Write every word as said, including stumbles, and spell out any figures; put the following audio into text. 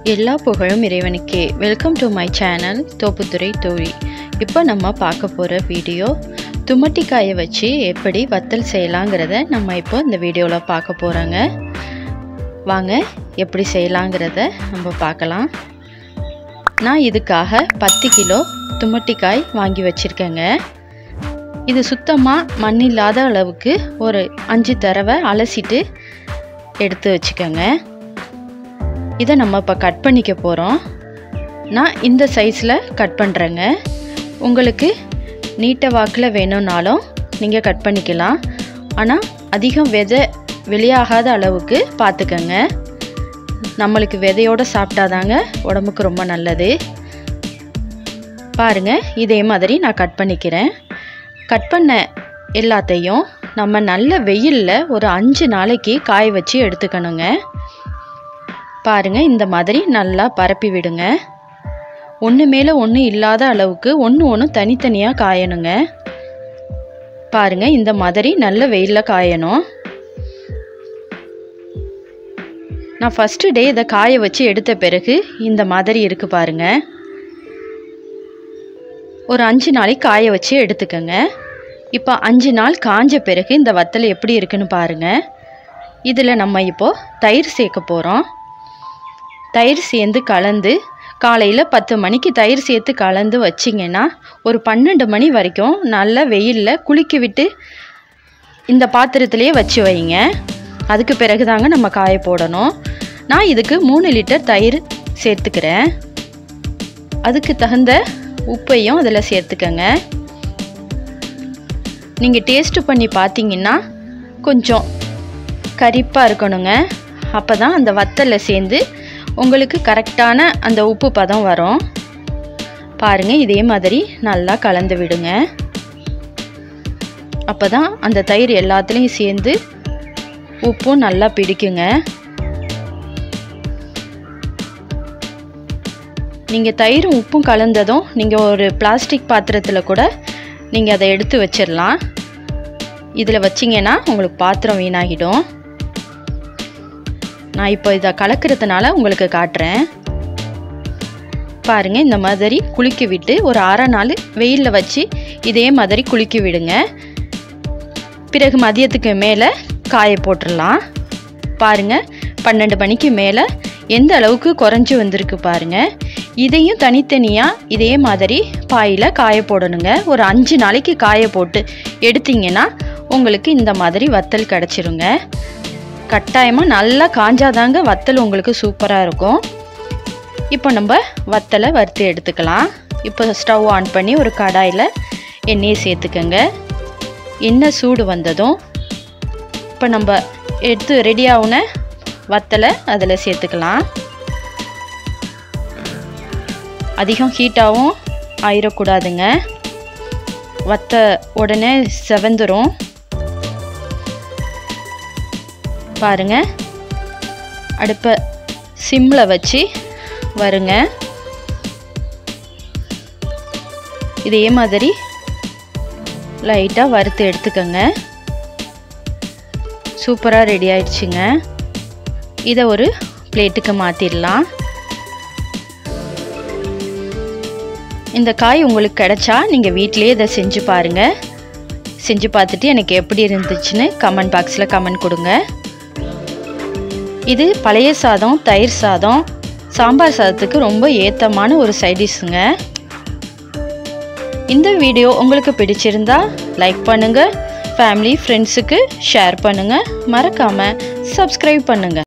எல்லா புகழும் இறைவனுக்கே. Welcome to my channel Thopputhurai தோழி. இப்போ நம்ம பார்க்க போகிற வீடியோ துமட்டிக்காயை வச்சு எப்படி வத்தல் செய்யலாங்கிறத நம்ம இப்போ இந்த வீடியோவில் பார்க்க போகிறோங்க. வாங்க எப்படி செய்யலாங்கிறத நம்ம பார்க்கலாம். நான் இதுக்காக பத்து கிலோ துமட்டிக்காய் வாங்கி வச்சுருக்கேங்க. இது சுத்தமாக மண் இல்லாத அளவுக்கு ஒரு அஞ்சு தடவை அலசிட்டு எடுத்து வச்சுக்கோங்க. இதை நம்ம இப்போ கட் பண்ணிக்க போகிறோம். நான் இந்த சைஸில் கட் பண்ணுறேங்க. உங்களுக்கு நீட்ட வாக்கில் வேணும்னாலும் நீங்கள் கட் பண்ணிக்கலாம். ஆனால் அதிகம் விதை வெளியாகாத அளவுக்கு பார்த்துக்கங்க. நம்மளுக்கு விதையோடு சாப்பிட்டாதாங்க உடம்புக்கு ரொம்ப நல்லது. பாருங்கள், இதே மாதிரி நான் கட் பண்ணிக்கிறேன். கட் பண்ண எல்லாத்தையும் நம்ம நல்ல வெயிலில் ஒரு அஞ்சு நாளைக்கு காய வச்சு எடுத்துக்கணுங்க. பாருங்கள், இந்த மாதிரி நல்லா பரப்பி விடுங்க. ஒன்று மேலே ஒன்று இல்லாத அளவுக்கு ஒன்று ஒன்று தனித்தனியாக காயணுங்க. பாருங்கள், இந்த மாதிரி நல்ல வெயிலில் காயணும். நான் ஃபஸ்ட்டு டே இதை காய வச்சு எடுத்த பிறகு இந்த மாதிரி இருக்குது பாருங்கள். ஒரு அஞ்சு நாளைக்கு காய வச்சு எடுத்துக்கோங்க. இப்போ அஞ்சு நாள் காஞ்ச பிறகு இந்த வத்தல் எப்படி இருக்குன்னு பாருங்கள். இதில் நம்ம இப்போது தயிர் சேர்க்க போகிறோம். தயிர் சேர்ந்து கலந்து காலையில் பத்து மணிக்கு தயிர் சேர்த்து கலந்து வச்சிங்கன்னா ஒரு பன்னெண்டு மணி வரைக்கும் நல்ல வெயிலில் குளிக்க விட்டு இந்த பாத்திரத்துலேயே வச்சு வைங்க. அதுக்கு பிறகு தாங்க நம்ம காய போடணும். நான் இதுக்கு மூணு லிட்டர் தயிர் சேர்த்துக்கிறேன். அதுக்கு தகுந்த உப்பையும் அதில் சேர்த்துக்கங்க. நீங்கள் டேஸ்ட்டு பண்ணி பார்த்தீங்கன்னா கொஞ்சம் கரிப்பாக இருக்கணுங்க. அப்போ தான் அந்த வத்தலில் சேர்ந்து உங்களுக்கு கரெக்டான அந்த உப்பு பதம் வரும். பாருங்கள், இதே மாதிரி நல்லா கலந்து விடுங்க. அப்போ தான் அந்த தயிர் எல்லாத்துலேயும் சேர்ந்து உப்பும் நல்லா பிடிக்குங்க. நீங்கள் தயிரும் உப்பும் கலந்ததும் நீங்கள் ஒரு பிளாஸ்டிக் பாத்திரத்தில் கூட நீங்கள் அதை எடுத்து வச்சிடலாம். இதில் வச்சிங்கன்னா உங்களுக்கு பாத்திரம் வீணாகிடும். நான் இப்போ இதை கலக்கிறதுனால உங்களுக்கு காட்டுறேன். பாருங்கள், இந்த மாதிரி குளிக்க விட்டு ஒரு அரை நாள் வெயிலில் வச்சு இதே மாதிரி குளிக்க விடுங்க. பிறகு மதியத்துக்கு மேலே காய போட்டுடலாம். பாருங்கள், பன்னெண்டு மணிக்கு மேலே எந்த அளவுக்கு குறைஞ்சி வந்திருக்கு பாருங்கள். இதையும் தனித்தனியாக இதே மாதிரி பாயில் காய போடணுங்க. ஒரு அஞ்சு நாளைக்கு காய போட்டு எடுத்திங்கன்னா உங்களுக்கு இந்த மாதிரி வத்தல் கிடச்சிருங்க. கட்டாயமாக நல்லா காஞ்சாதாங்க வத்தல் உங்களுக்கு சூப்பராக இருக்கும். இப்போ நம்ம வத்தலை வறுத்து எடுத்துக்கலாம். இப்போ ஸ்டவ் ஆன் பண்ணி ஒரு கடாயில் எண்ணெயை சேர்த்துக்கங்க. எண்ணெய் சூடு வந்ததும் இப்போ நம்ம எடுத்து ரெடி ஆகுன வத்தலை அதில் சேர்த்துக்கலாம். அதிகம் ஹீட்டாகவும் ஆயிடக்கூடாதுங்க. வத்த உடனே செவந்துடும். பாருங்க, அடுப்பை சிம்மில் வச்சு வருங்க. இதே மாதிரி லைட்டாக வறுத்து எடுத்துக்கோங்க. சூப்பராக ரெடி ஆயிடுச்சுங்க. இதை ஒரு பிளேட்டுக்கு மாற்றிடலாம். இந்த காய் உங்களுக்கு கிடைச்சா நீங்கள் வீட்டிலேயே இதை செஞ்சு பாருங்கள். செஞ்சு பார்த்துட்டு எனக்கு எப்படி இருந்துச்சுன்னு கமெண்ட் பாக்ஸில் கமெண்ட் கொடுங்க. இது பழைய சாதம், தயிர் சாதம், சாம்பார் சாதத்துக்கு ரொம்ப ஏத்தமான ஒரு சைட் டிஷ்ஷுங்க. இந்த வீடியோ உங்களுக்கு பிடிச்சிருந்தா லைக் பண்ணுங்கள், ஃபேமிலி ஃப்ரெண்ட்ஸுக்கு ஷேர் பண்ணுங்கள், மறக்காமல் சப்ஸ்கிரைப் பண்ணுங்கள்.